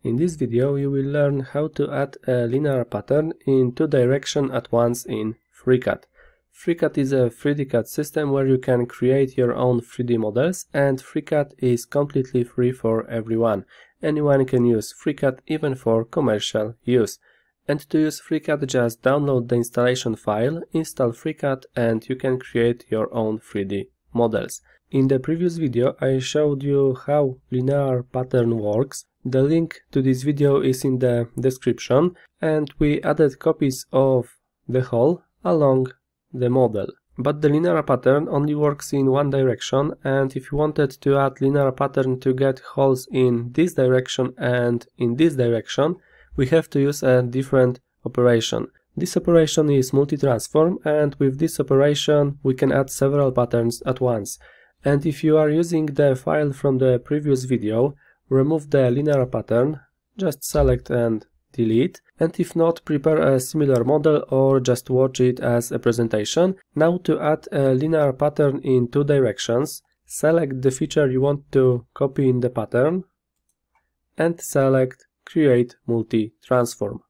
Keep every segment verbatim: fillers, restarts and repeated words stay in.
In this video you will learn how to add a linear pattern in two directions at once in FreeCAD. FreeCAD is a three D C A D system where you can create your own three D models, and FreeCAD is completely free for everyone. Anyone can use FreeCAD even for commercial use. And to use FreeCAD, just download the installation file, install FreeCAD, and you can create your own three D models. In the previous video I showed you how linear pattern works. The link to this video is in the description, and we added copies of the hole along the model. But the linear pattern only works in one direction, and if you wanted to add linear pattern to get holes in this direction and in this direction, we have to use a different operation. This operation is Multitransform, and with this operation we can add several patterns at once. And if you are using the file from the previous video, remove the linear pattern, just select and delete, and if not, prepare a similar model or just watch it as a presentation. Now to add a linear pattern in two directions, select the feature you want to copy in the pattern and select Create Multi-Transform.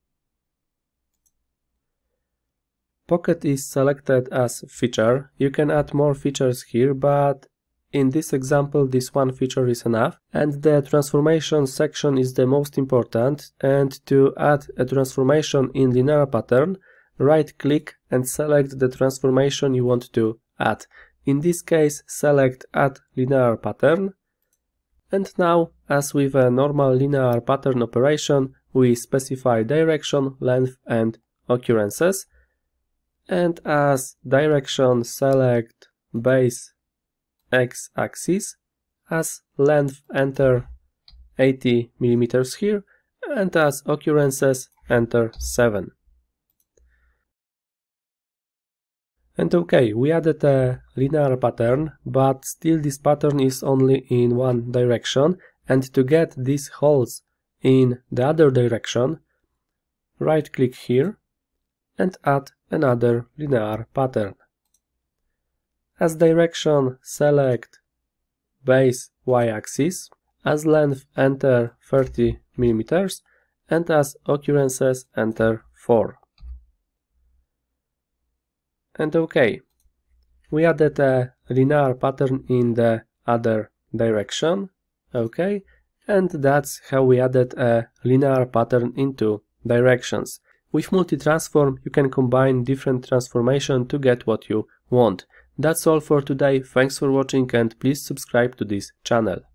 Pocket is selected as feature. You can add more features here, but in this example this one feature is enough, and the transformation section is the most important. And to add a transformation in linear pattern, right click and select the transformation you want to add. In this case select Add Linear Pattern, and now, as with a normal linear pattern operation, we specify direction, length and occurrences, and as direction select base x-axis, as length enter eighty millimeters here, and as occurrences enter seven. And okay, we added a linear pattern, but still this pattern is only in one direction, and to get these holes in the other direction, right click here and add another linear pattern. As direction select base y-axis, as length enter thirty millimeters, and as occurrences enter four. And okay, we added a linear pattern in the other direction, okay, and that's how we added a linear pattern in two directions. With Multitransform you can combine different transformations to get what you want. That's all for today, thanks for watching and please subscribe to this channel.